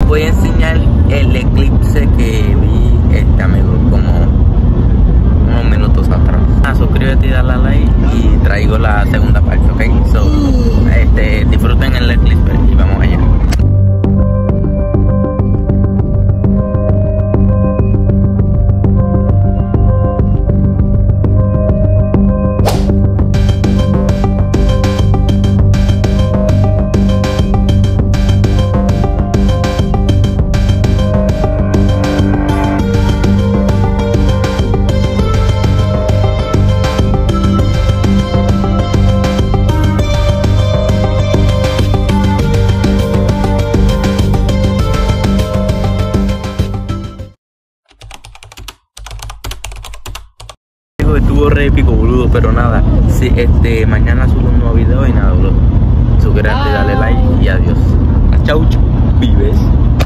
voy a enseñar el eclipse que vi, amigo, como unos minutos atrás. Suscríbete y dale a like y traigo la segunda parte, ¿ok? So, disfruten el eclipse y vamos allá. Estuvo re épico, boludo, pero nada, sí, mañana subo un nuevo video y nada, boludo. Suscríbete, dale like y adiós. Chau, vives.